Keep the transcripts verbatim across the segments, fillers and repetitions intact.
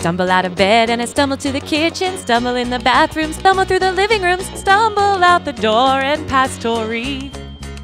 Stumble out of bed and I stumble to the kitchen, stumble in the bathroom, stumble through the living rooms, stumble out the door and past Tori.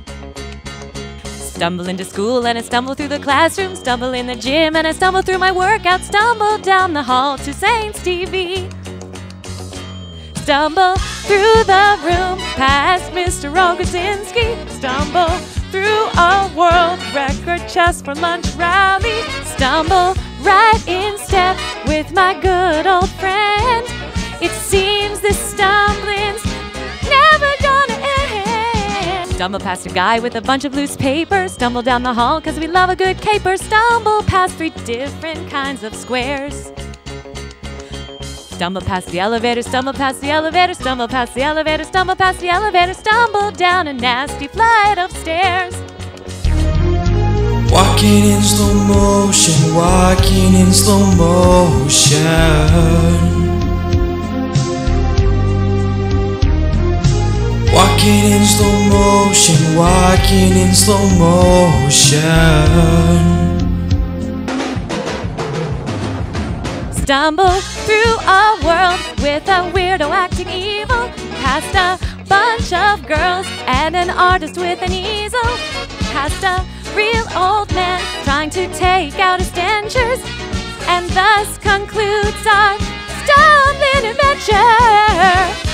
Stumble into school and I stumble through the classroom, stumble in the gym and I stumble through my workout, stumble down the hall to Saint S T V. Stumble through the room past Mister Rogo, stumble through a world record chess for lunch rally, stumble right in step with my good old friend. It seems this stumbling's never gonna end. Stumble past a guy with a bunch of loose paper, stumble down the hall cause we love a good caper, stumble past three different kinds of squares. Stumble past the elevator, stumble past the elevator, stumble past the elevator, stumble past the elevator, stumble down a nasty flight of stairs. Walking in slow motion, walking in slow motion. Walking in slow motion, walking in slow motion. Stumble through a world with a weirdo acting evil, past a bunch of girls and an artist with an easel, past a real old man trying to take out his dentures, and thus concludes our stumbling adventure.